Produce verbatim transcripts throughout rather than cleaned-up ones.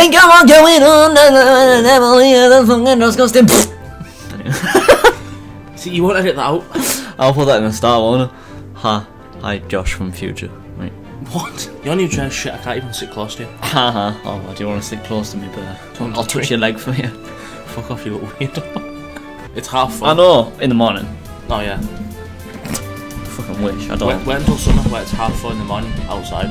Hey, come on, going on, the fucking disgusting. See, you won't edit that out. I'll put that in the start, won't I? Ha. Hi, Josh from future. Right. What? You're on your dress shit, I can't even sit close to you. Haha. Oh, do you want to sit close to me, but I'll touch your leg for you. Fuck off, you little weirdo. It's half fun. I know, in the morning. Oh, yeah. Fucking wish, I don't. Wait, wait until summer where it's half four in the morning outside.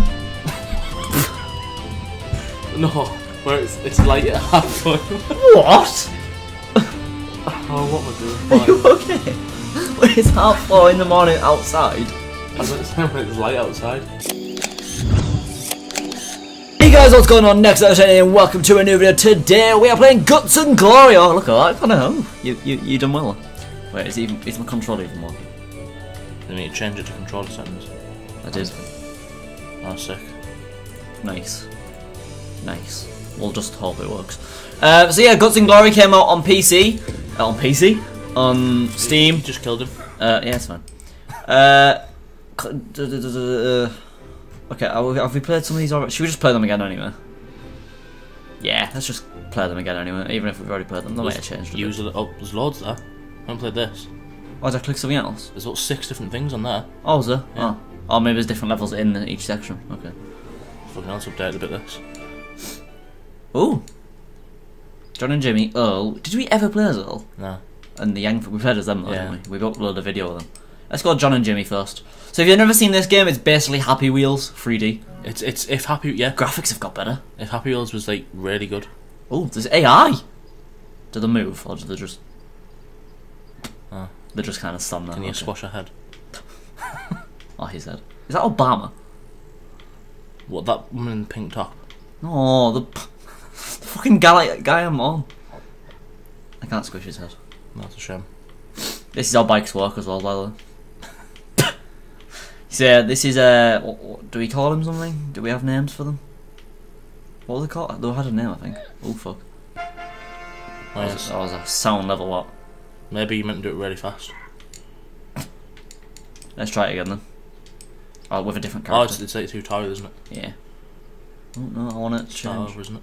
No, where it's, it's light at half four. What? Oh, what am I doing? Are you okay? When it's half four in the morning outside. I don't know when it's light outside. Hey guys, what's going on? Next episode and welcome to a new video. Today we are playing Guts and Glory. Oh, look at that. I don't know. You, you, you done well. Wait, is, even, is my controller even working? They need to change it to controller settings. I did. Oh, sick. Nice. Nice. We'll just hope it works. Uh, so yeah, Guts and Glory came out on P C. Uh, on P C? On Steam. You just killed him. Uh, yeah, it's fine. Uh, okay, have we played some of these already? Should we just play them again anyway? Yeah, let's just play them again anyway, even if we've already played them. They might have changed a bit. Use it. Oh, there's loads there. I haven't played this. Oh, did I click something else? There's about six different things on there. Oh, is there? Yeah. Oh. Oh, maybe there's different levels in each section. Okay. Fucking hell, it's updated a bit this. Ooh. John and Jimmy, Earl. Did we ever play as Earl? No. And the Young, we played as them though, Yeah. didn't we? We've uploaded a video of them. Let's go John and Jimmy first. So if you've never seen this game, it's basically Happy Wheels three D. It's it's if Happy yeah. Graphics have got better. If Happy Wheels was like really good. Oh, there's A I. Do they move or do they just? Oh. They just kind of stand there. Can you okay. squash her head? Oh, he said. Is that Obama? What, that woman in the pink top? No, the, the fucking guy, guy I'm on. I can't squish his head. That's a shame. This is how bikes work as well, by the way. So yeah, this is uh, what, what, do we call them something? Do we have names for them? What were they called? They had a name, I think. Oh fuck. Oh, That was, yes. that was a sound level up. Maybe you meant to do it really fast. Let's try it again then. Oh, with a different Oh, character. it's, it's like two towers, isn't it? Yeah. Oh no, I want it to It's change. over, isn't it?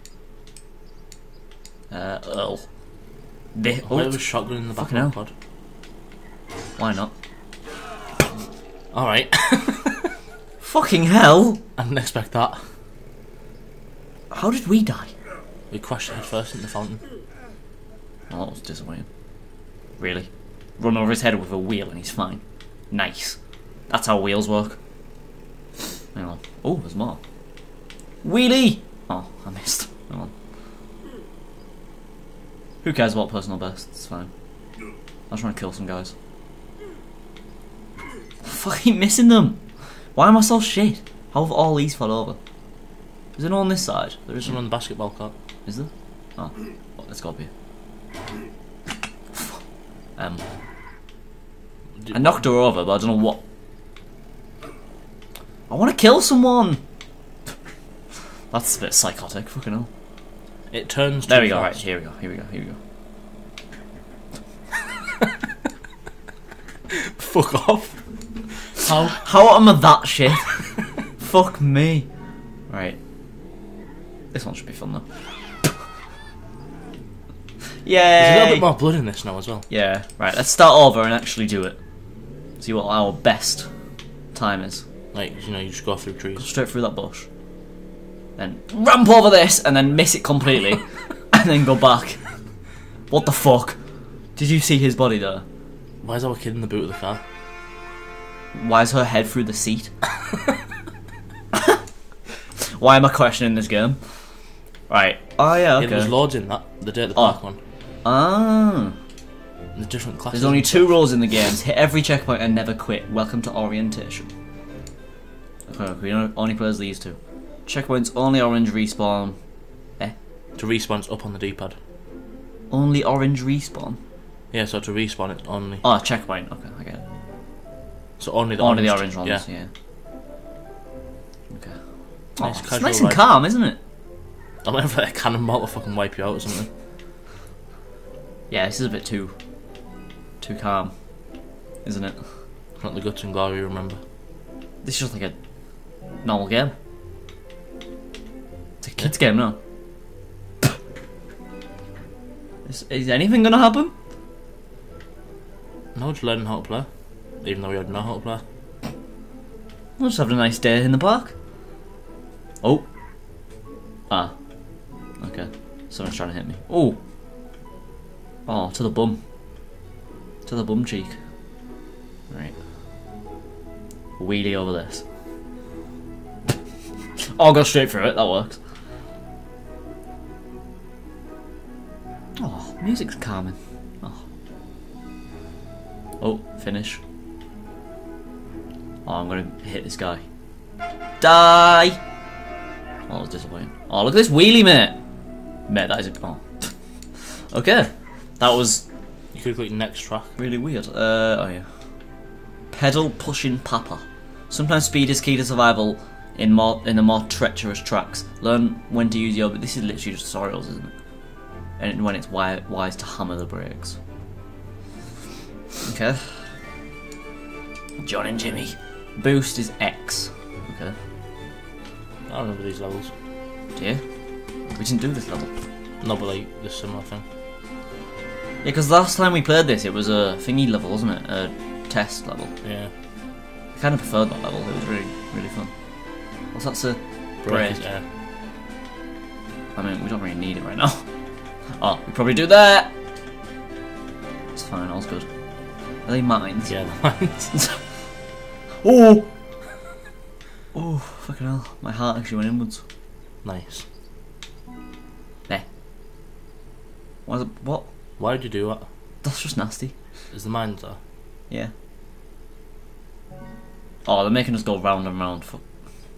Uh, Earl. This, Oh, oh, it was shotgun in the back fucking of the hell. pod. Why not? Alright. Fucking hell! I didn't expect that. How did we die? We crashed head first in the fountain. Oh, that was disappointing. Really? Run over his head with a wheel and he's fine. Nice. That's how wheels work. Hang on. Oh, there's more. Wheelie! Oh, I missed. Hang on. Who cares about personal best? It's fine. I just want to kill some guys. Fucking missing them! Why am I so shit? How have all these fell over? Is there no on this side? There There's isn't. someone on the basketball court. Is there? Oh, well, let's go up here. Um, I knocked her over, but I don't know what. I want to kill someone! That's a bit psychotic, fucking hell. It turns There too we go, right, fast. here we go, here we go, here we go. Fuck off. How? How am I that shit? Fuck me. Right. This one should be fun though. Yay! There's a little bit more blood in this now as well. Yeah, right, let's start over and actually do it. See what our best time is. Like, you know, you just go through Go trees. straight through that bush. Then ramp over this and then miss it completely. And then go back. What the fuck? Did you see his body there? Why is our kid in the boot of the car? Why is her head through the seat? Why am I questioning this game? Right. Oh yeah, Yeah, okay. there's loads in that. The Day at the Oh. Park one. Ah. The different classes. There's only and two stuff. rules in the games. Hit every checkpoint and never quit. Welcome to orientation. Okay, we don't only play as these two. Checkpoints only orange respawn. Eh? To respawn, it's up on the D-pad. Only orange respawn? Yeah, so to respawn, it's only. Oh, checkpoint. Okay, I get it. So only the Only orange. the orange ones, Yeah. yeah. Okay. Nice Oh, it's casual nice and ride. calm, isn't it? I'm waiting for a cannonball to fucking wipe you out or something. Yeah, this is a bit too... too calm. Isn't it? Not the Guts and Glory, remember. This is just like a normal game. It's a kid's game now. Is, is anything gonna happen? No, just learning how to play. Even though we already know how to play. We're just having a nice day in the park. Oh. Ah. Okay. Someone's trying to hit me. Oh. Oh, to the bum. To the bum cheek. Right. Wheelie over this. Oh, go straight through it. That works. Oh, music's calming. Oh. Oh, finish. Oh, I'm gonna hit this guy. Die! Oh, that was disappointing. Oh, look at this wheelie, mate! Mate, that is a... Oh. Okay. That was... You could click next track. really weird. Uh, oh yeah. Pedal pushing papa. Sometimes speed is key to survival in more in the more treacherous tracks. Learn when to use your... But this is literally just tutorials, isn't it? And when it's wise, wise to hammer the brakes. Okay. John and Jimmy. Boost is X. Okay. I remember these levels. Do you? We didn't do this level. No, but like this similar thing. Yeah, because last time we played this, it was a thingy level, wasn't it? A test level. Yeah. I kind of preferred that level. It was really, really fun. What's that, sir? Brake. Yeah. I mean, we don't really need it right now. Oh, we probably do that. It's fine. All's good. Are they mines? Yeah, the mines. Oh! Oh, fucking hell. My heart actually went inwards. Nice. There. What? Is it, what? Why did you do that? That's just nasty. Is the mines there? Yeah. Oh, they're making us go round and round. For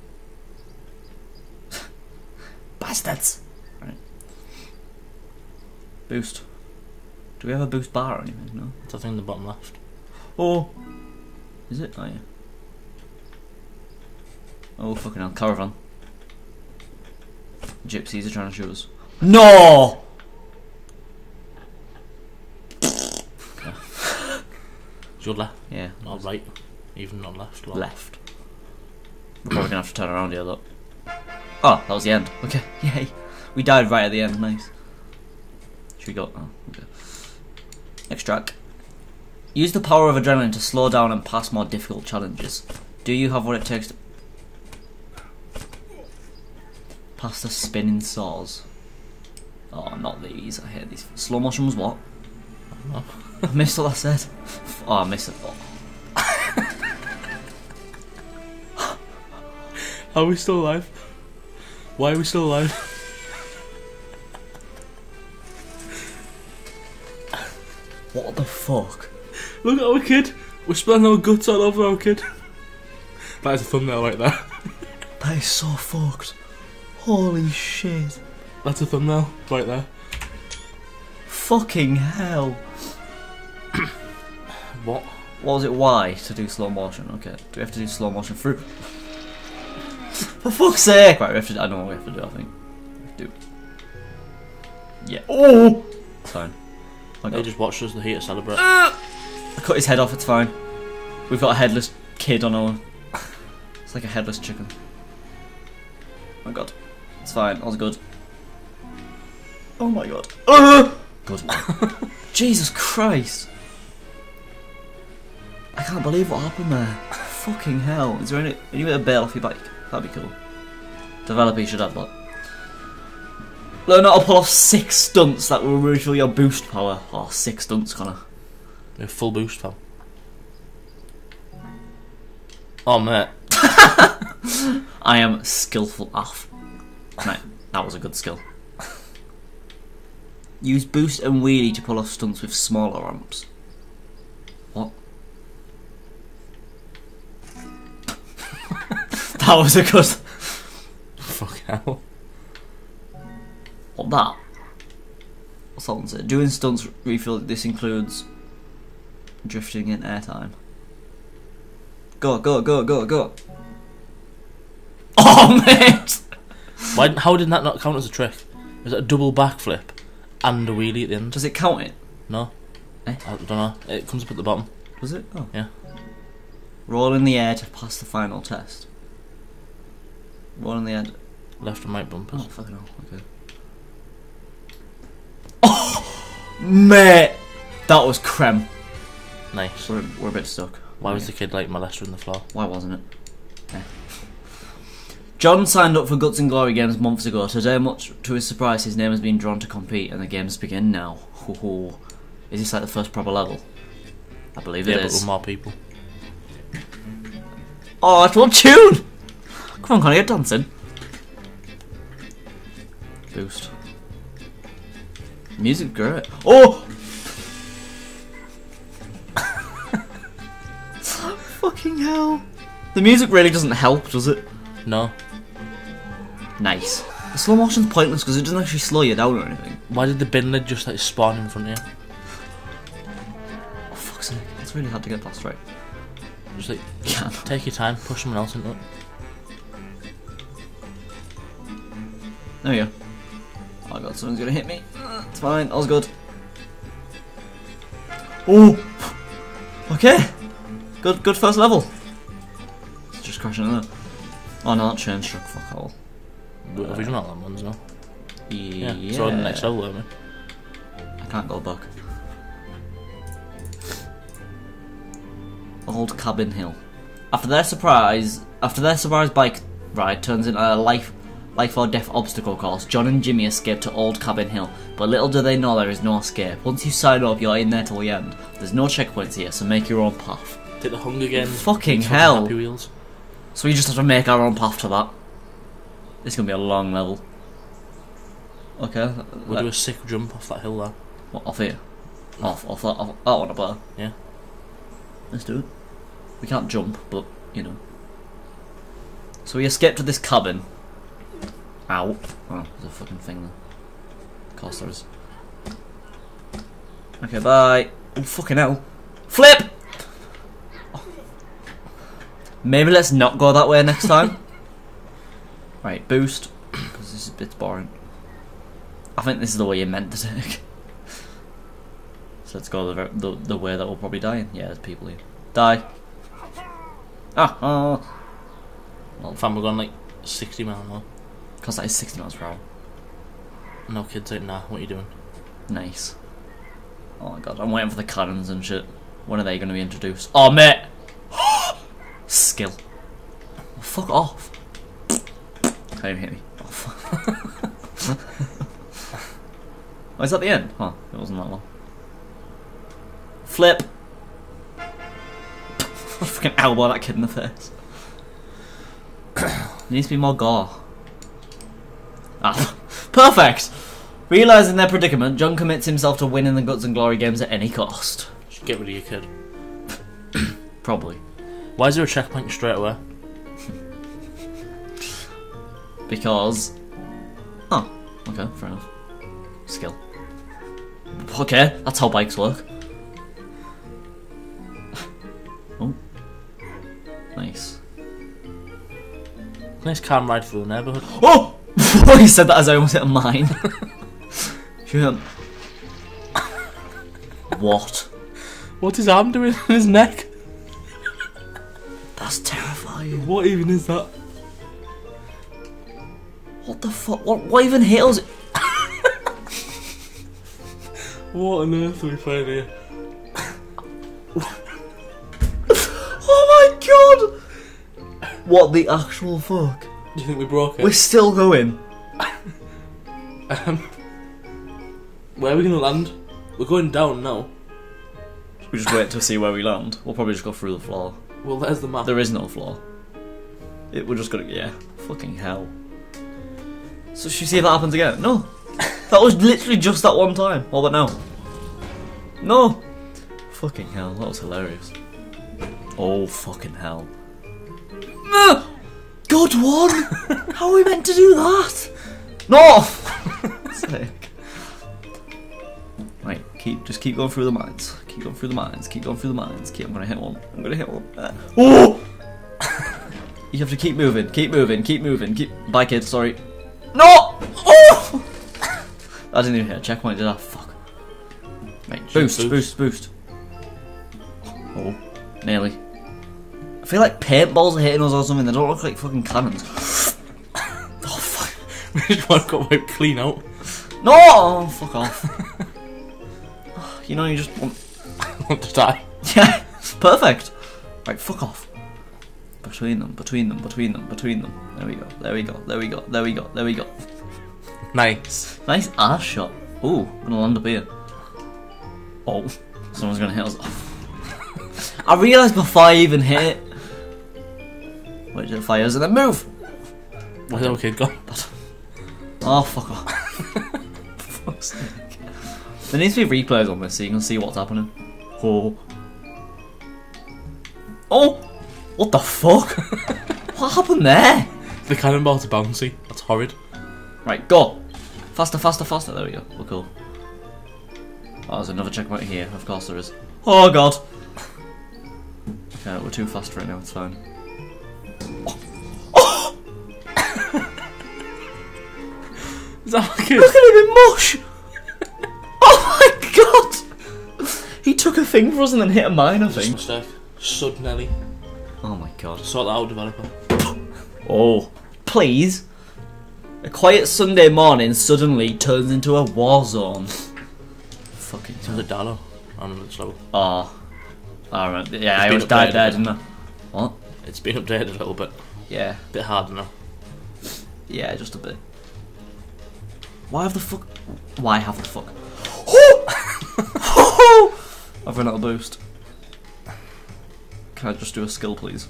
bastards! Right. Boost. Do we have a boost bar or anything? No? It's I think in the bottom left. Oh! Is it? Oh, yeah. Oh, fucking hell. Caravan. Gypsies are trying to shoot us. No! Is your left? Yeah. Not right. Even not left. Left. Left. We're probably gonna have to turn around here, look. Oh, that was the end. Okay, yay. We died right at the end, nice. Should we go? Oh, okay. Next track. Use the power of adrenaline to slow down and pass more difficult challenges. Do you have what it takes to pass the spinning saws? Oh, not these. I hate these. Slow motion was what? No. I missed what I said. Oh, I missed it. Oh. How are we still alive? Why are we still alive? What the fuck? Look at our kid. We're spilling our guts all over our kid. That is a thumbnail right there. That is so fucked. Holy shit. That's a thumbnail right there. Fucking hell. What? What was it? Y to do slow motion? Okay. Do we have to do slow motion through? For fuck's sake! Right, we have to. I know what we have to do. I think. We have to do. Yeah. Oh. It's fine. Oh, They just watched us. They're here to celebrate. I cut his head off. It's fine. We've got a headless kid on our. It's like a headless chicken. Oh my god. It's fine. All's good. Oh my god. Uh! Good. Jesus Christ. I can't believe what happened there. Fucking hell. Is there any, any way to bail off your bike? That'd be cool. Developer, you should have that. Learn how to pull off six stunts that will refill your boost power. Oh, six stunts, Connor. We have full boost, pal. Oh, mate. I am skillful off. Mate, that was a good skill. Use boost and wheelie to pull off stunts with smaller ramps. What? That was a good... Fuck hell. What that? What's that one say? Doing stunts refill. This includes drifting in airtime. Go, go, go, go, go. Oh, mate! Why? How did that not count as a trick? Was it a double backflip and a wheelie at the end? Does it count it? No. Eh? I don't know. It comes up at the bottom. Was it? Oh. Yeah. Roll in the air to pass the final test. Roll in the air. Left and right bumpers. Oh, fucking hell, okay. Oh! Mate! That was creme. Nice. We're, we're a bit stuck. Why okay. was the kid like molesting the floor? Why wasn't it? Yeah. John signed up for Guts and Glory Games months ago. Today, much to his surprise, his name has been drawn to compete and the games begin now. Ooh. Is this like the first proper level? I believe yeah, it but is. with more people. Oh, that's one tune! Come on, can I get dancing? Boost. Music great. Oh! Fucking hell. The music really doesn't help, does it? No. Nice. The slow motion's pointless because it doesn't actually slow you down or anything. Why did the bin lid just like spawn in front of you? Oh, fuck's sake. It's really hard to get past, right? Just like, Yeah. take your time, push someone else into it. There we go. Oh god, someone's gonna hit me. It's fine, that was good. Oh! Okay! Good good first level. It's just crashing in there. Oh no, that chain struck, fuck all. Uh, Have we done all them ones now? Yeah. Yeah. So on the next level, haven't I can't go back. Old Cabin Hill. After their surprise, after their surprise bike ride turns into a life, life or death obstacle course, John and Jimmy escape to Old Cabin Hill. But little do they know there is no escape. Once you sign up, you're in there till the end. There's no checkpoints here, so make your own path. we? Take the Hunger Games. Fucking fucking hell. Happy Wheels. So we just have to make our own path to that. This is gonna be a long level. Okay. We'll let- do a sick jump off that hill there. What, off here? Off, off that, off that one up there? Yeah. Let's do it. We can't jump, but, you know. So we escape to this cabin. Ow. Oh, there's a fucking thing there. Of course there is. Okay, bye. Oh, fucking hell. Flip! Oh. Maybe let's not go that way next time. Right, boost. Because this is a bit boring. I think this is the way you're meant to take. So let's go the, the, the way that we'll probably die in. Yeah, there's people here. Die. Ah, oh. Well, fam, we're going like sixty miles an hour. Because that is sixty miles per hour. No kids like, nah, what are you doing? Nice. Oh my god, I'm waiting for the cannons and shit. When are they going to be introduced? Oh, mate! Skill. Oh, fuck off. Can't even hit me. Oh, fuck. Oh, is that the end? Huh, it wasn't that long. Flip! Fucking elbow that kid in the face. Needs to be more gore. Ah, perfect! Realising their predicament, John commits himself to winning the Guts and Glory Games at any cost. Just get rid of your kid. Probably. Why is there a checkpoint straight away? Because... Oh, okay, fair enough. Skill. Okay, that's how bikes work. Oh. Nice. Nice calm ride through the neighbourhood. Oh! He said that as I almost hit a mine. Shit. What? What's his arm doing in his neck? That's terrifying. What even is that? What the fuck? What, what even hails it? What on earth are we playing here? Oh my god! What the actual fuck? Do you think we broke it? We're still going. Um, where are we gonna land? We're going down now. We just wait to see where we land. We'll probably just go through the floor. Well, there's the map. There is no floor. It, we're just gonna, yeah. Fucking hell. So should we see if that happens again? No. That was literally just that one time. What about now? No. Fucking hell, that was hilarious. Oh, fucking hell. Ah! Good one! How are we meant to do that? No! Sick. Right, keep just keep going through the mines. Keep going through the mines. Keep going through the mines. Keep. I'm gonna hit one. I'm gonna hit one. Uh, oh! You have to keep moving. Keep moving. Keep moving. Keep. Bye, kid. Sorry. No! Oh! I didn't even hit a checkpoint, did I? Fuck. Right, boost, boost, boost, boost. Oh, nearly. I feel like paintballs are hitting us or something. They don't look like fucking cannons. Oh fuck. Just want to wipe clean out. No! Oh, fuck off. You know, you just want... Want to die. Yeah, it's perfect. Right, fuck off. Between them, between them, between them, between them. There we go, there we go, there we go, there we go, there we go. Nice. Nice ass shot. Ooh, gonna land up here. Oh, someone's gonna hit us. I realised before I even hit it. Wait till it fires and then move! Where's our kid gone? Oh, fuck off. For fuck's sake. There needs to be replays on this so you can see what's happening. Oh. Oh! What the fuck? What happened there? The cannonball's are bouncy. That's horrid. Right, go! Faster, faster, faster. There we go. We're cool. Oh, there's another checkpoint here. Of course there is. Oh, God. Okay, we're too fast right now. It's fine. Oh! Is that like it? Look at him in mush! Oh my God! He took a thing for us and then hit a mine, I think. Mistake. Suddenly. Oh my God. Sort that out, developer. Oh. Please. A quiet Sunday morning suddenly turns into a war zone. Fucking It's a dollar. I'm a little slow. Oh. Alright. Yeah, I been almost died updated, there, hasn't didn't I? What? It's been updated a little bit. Yeah. Bit harder now. Yeah, just a bit. Why have the fuck? Why have the fuck? I've run out of boost. Can I just do a skill, please?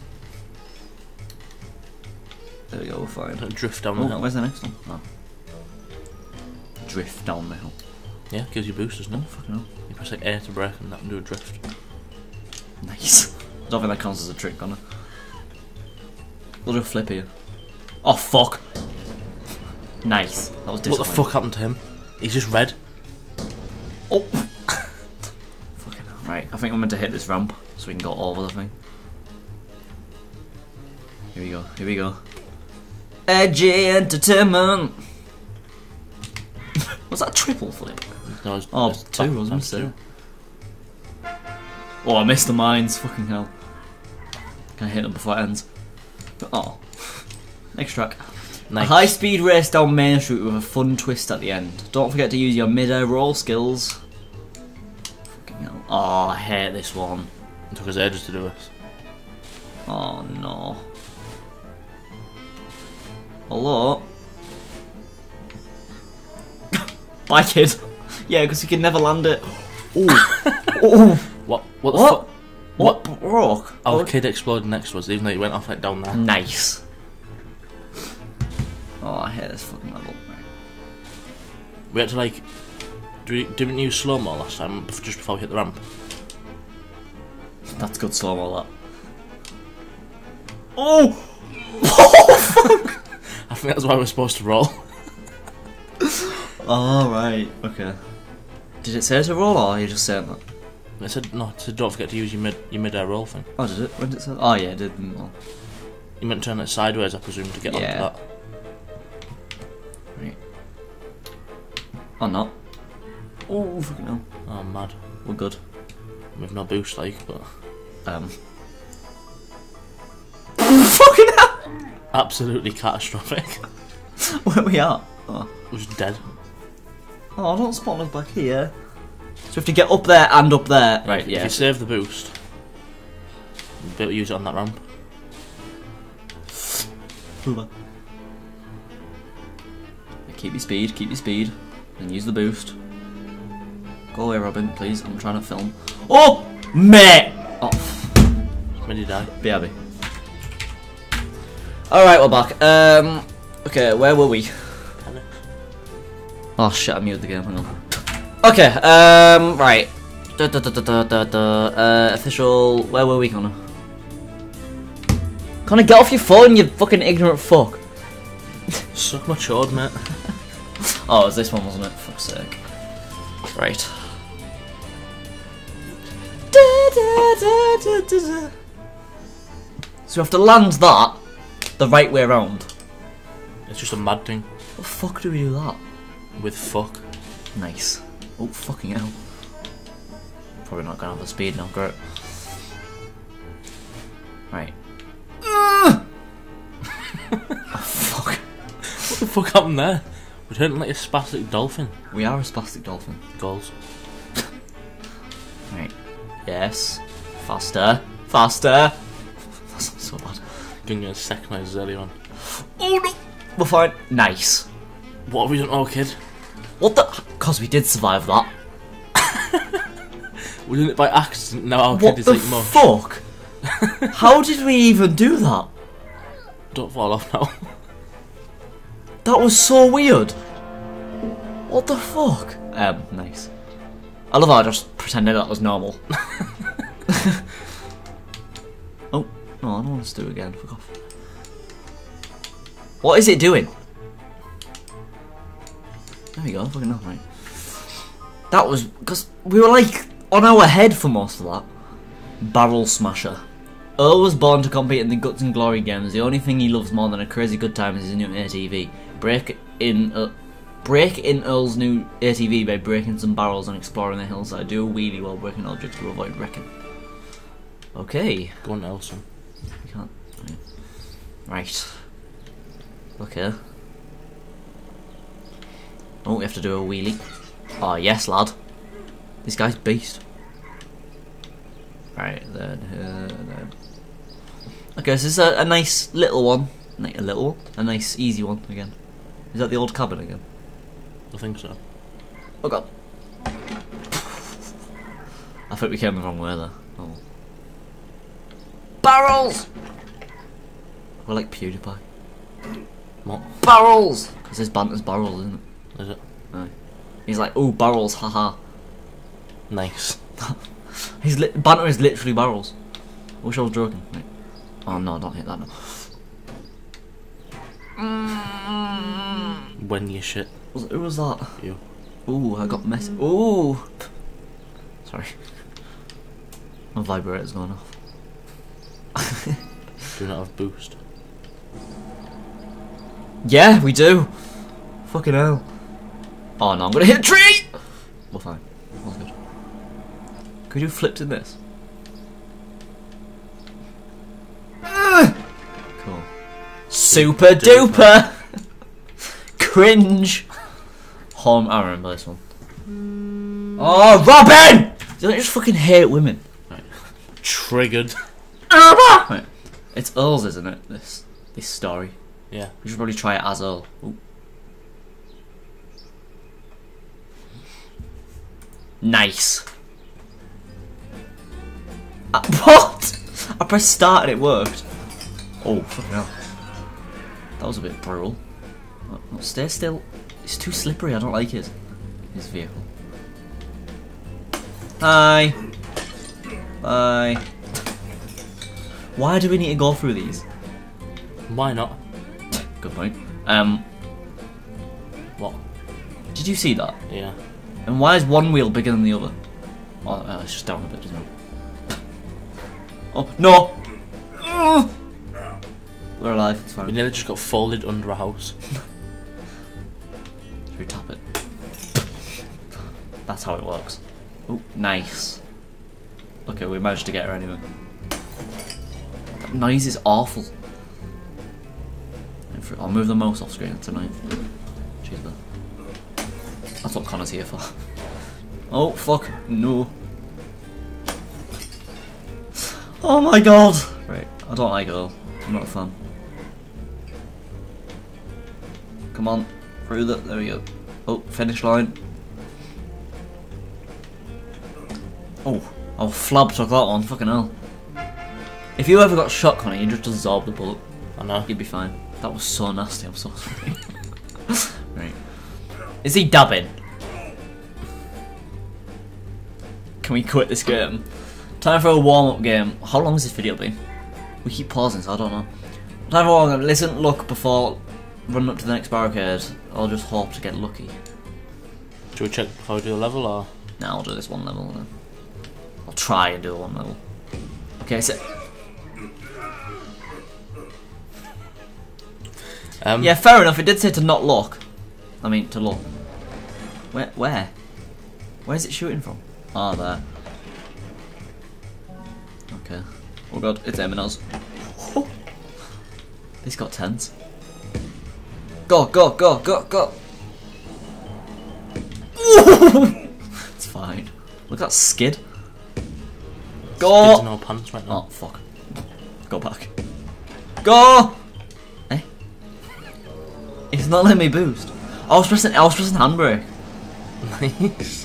There we go, we're fine. Don't drift down the Oh, hill. where's the next one? Oh. Drift down the hill. Yeah, gives you boost, doesn't Oh, it? fucking hell. You press like air to brake and that can do a drift. Nice. I don't think that counts as a trick, Connor. We'll do a flip here. Oh, fuck. Nice. That was What the disappointing. fuck happened to him? He's just red. Oh. Fucking hell. Right, I think I'm meant to hit this ramp so we can go over the thing. Here we go, here we go. Edgy entertainment. Was that a triple flip? No, it's, Oh, it's two, back- I was that's gonna say. two. Oh, I missed the mines. Fucking hell. Can I hit them before it ends? Oh. Next track. Nice. A high-speed race down Main Street with a fun twist at the end. Don't forget to use your mid-air roll skills. Fucking hell. Oh, I hate this one. It took us ages to do this. Oh no. Hello? Bye, kid. Yeah, because you can never land it. Ooh. Ooh. What? What the What? fuck? What broke? Our kid exploded next to us, even though he went off like down there. Nice. Oh, I hate this fucking level. We had to like. Do we, didn't use slow mo last time, bef- just before we hit the ramp? That's good slow mo, that. Oh! Oh, fuck! I think that's why we're supposed to roll. Oh, right. Okay. Did it say to roll, or are you just saying that? It said no. It said don't forget to use your mid your mid air roll thing. Oh, did it? When did it say? Oh, yeah, it did. Oh. You meant to turn it sideways, I presume, to get Yeah. onto that. Right. Or not. Oh, fucking hell. Oh, mad. We're good. With no boost, like, but Um. Fucking hell! absolutely catastrophic. Where we are? Oh. It was dead. Oh, don't spawn us back here. So we have to get up there and up there. Right, If yeah. you save the boost, you'll be able to use it on that ramp. Move on. Keep your speed, keep your speed. And use the boost. Go away, Robin, please. I'm trying to film. Oh! Mate! Oh, When did you die? B R B. Alright, we're back. Um, okay, where were we? Panic. Oh shit, I muted the game, hang on. Okay, um, right. Da, da, da, da, da, da, da. Uh, official, where were we, Connor? Connor, get off your phone, you fucking ignorant fuck. Suck my chord, mate. Oh, it was this one, wasn't it? For fuck's sake. Right. Da, da, da, da, da, da. So you have to land that the right way around. It's just a mad thing. What the fuck do we do that? With fuck. Nice. Oh, fucking hell. Probably not gonna have the speed now, great. Right. Oh, fuck. What the fuck happened there? We're turning like a spastic dolphin. We are a spastic dolphin. Goals. Right. Yes. Faster. Faster. That's not so bad. Gonna get a second eyes early on. Oh no! We're fine. Nice. What have we done, oh kid? What the? Because we did survive that. We did it by accident. Now our What kid is the like mush. fuck? How did we even do that? Don't fall off now. That was so weird. What the fuck? Um, nice. I love how I just pretended that was normal. Oh, no, I don't want us to do it again. Fuck off. What is it doing? There we go, fucking hell, right. That was, because we were like on our head for most of that. Barrel Smasher. Earl was born to compete in the Guts and Glory games. The only thing he loves more than a crazy good time is his new A T V. Break in uh, break in Earl's new A T V by breaking some barrels and exploring the hillside. Do a wheelie while breaking objects to avoid wrecking. Okay. Go on, Nelson. You can't. Right. Okay. Oh, we have to do a wheelie. Oh yes, lad. This guy's beast. Right then, uh, then. Okay, so this is a, a nice little one. Like a little one? A nice easy one again. Is that the old cabin again? I think so. Oh god. I think we came the wrong way there. Oh. Barrels! We're like PewDiePie. What? Barrels! Because his banter's barrels, isn't it? Is it? No. He's like, ooh, barrels, haha. Nice. His li banter is literally barrels. I wish I was joking. Right. Oh no, don't hit that now. When you shit. Was, who was that? You. Ooh, I got messy. Ooh! Sorry. My vibrator's going off. Do not have boost. Yeah, we do! Fucking hell. Oh no, I'm gonna hit a tree! We're fine. All's good. Could you flipped in this? Ugh. Cool. Super duper! Cringe! Home, I remember this one. Oh, Robin! Do I just fucking hate women? Right. Triggered. Right. It's Earl's, isn't it? This this story. Yeah. We should probably try it as Earl. Ooh. Nice. Uh, what? I pressed start and it worked. Oh, fucking hell. That was a bit brutal. Oh, no, stay still. It's too slippery, I don't like it. His vehicle. Hi. Bye. Why do we need to go through these? Why not? Good point. Um. What? Did you see that? Yeah. And why is one wheel bigger than the other? Oh, uh, it's just down a bit, doesn't it? Oh, no! Ugh. We're alive, it's We fine. nearly just got folded under a house. Should we tap it? That's how it works. Oh, nice. Okay, we managed to get her anyway. That noise is awful. I'll move the mouse off screen tonight. Cheers, man. That's what Connor's here for. Oh, fuck. No. Oh my god. Right, I don't like Earl. I'm not a fan. Come on. Through the... There we go. Oh, finish line. Oh. Oh, Flab took that one. Fucking hell. If you ever got shot, Connor, you just absorb the bullet. I know. You'd be fine. That was so nasty, I'm so sorry. Right. Is he dabbing? Can we quit this game? Time for a warm-up game. How long has this video been? We keep pausing, so I don't know. Time for a warm-up. Listen, look, before running up to the next barricade, I'll just hope to get lucky. Should we check before we do the level, or...? Now I'll do this one level, then. I'll try and do one level. Okay, so... Um, Yeah, fair enough, it did say to not look. I mean, to look. Where? Where? Where's it shooting from? Ah, there. Okay. Oh god, it's aiming us. Oh. This got tense. Go, go, go, go, go. It's fine. Look at that skid. Go! Skid's in our pants right now. Oh, fuck. Go back. Go! Eh? It's not letting me boost. I was pressing, I was pressing handbrake. Nice.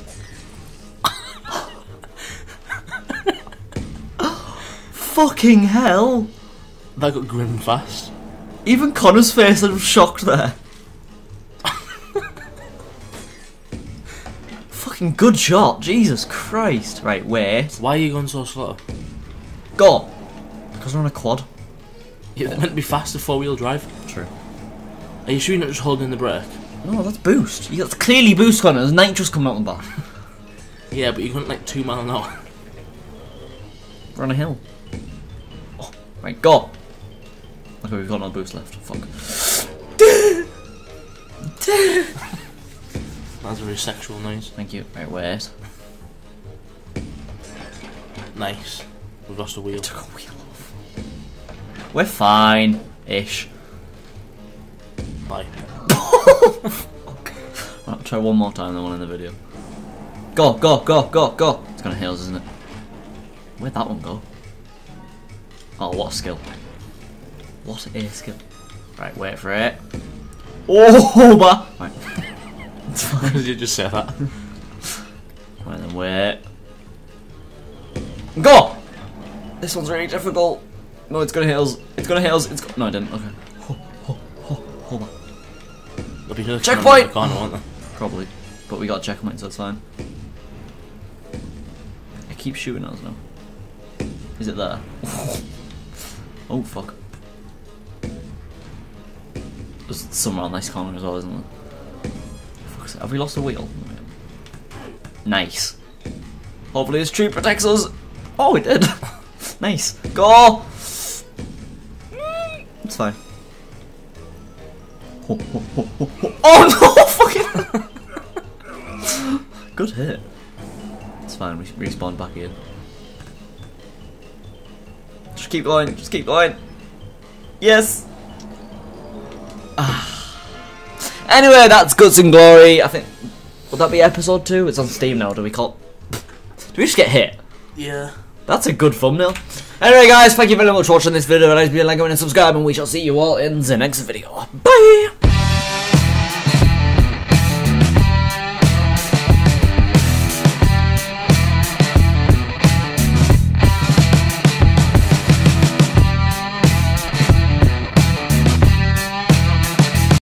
Fucking hell! That got grim fast. Even Connor's face was shocked there. Fucking good shot, Jesus Christ. Right, wait. Why are you going so slow? Go! Because we're on a quad. Yeah, they're meant to be faster four-wheel drive. True. Are you sure you're not just holding the brake? No, that's boost. That's clearly boost, Connor. There's nitrous coming out the back. Yeah, but you're going like two mile an hour. We're on a hill. Oh, right, go! Okay, we've got no boost left. Fuck. That's a very sexual noise. Thank you. Right, wait. Nice. We've lost a wheel. Took a wheel off. We're fine. Ish. Bye. I'll try one more time than one in the video. Go, go, go, go, go! It's gonna hills, isn't it? Where'd that one go? Oh, what a skill. What a skill. Right, wait for it. Oh, bah! Right. It's fine. Why did you just say that? Right, then wait. Go! This one's really difficult. No, it's gonna hills. It's gonna hills. It's go no, I didn't. Okay. Ho, ho, ho, hold on. They'll be really Checkpoint! the corner, won't they? Probably. But we got checkpoint, so it's fine. I keep shooting us now. Is it there? Oh, fuck. There's somewhere on this corner as well, isn't there? Fuck's sake. Have we lost a wheel? Nice. Hopefully this tree protects us. Oh, it did. Nice. Go! It's fine. Ho, ho, ho, ho, ho. Oh no! Fucking. Good hit. It's fine. We respawn back in. Just keep going. Just keep going. Yes. Ah. Anyway, that's Guts and Glory. I think. Would that be episode two? It's on Steam now. Do we call? Do we just get hit? Yeah. That's a good thumbnail. Anyway, guys, thank you very much for watching this video. Guys, be a like, comment, and subscribe, and we shall see you all in the next video. Bye.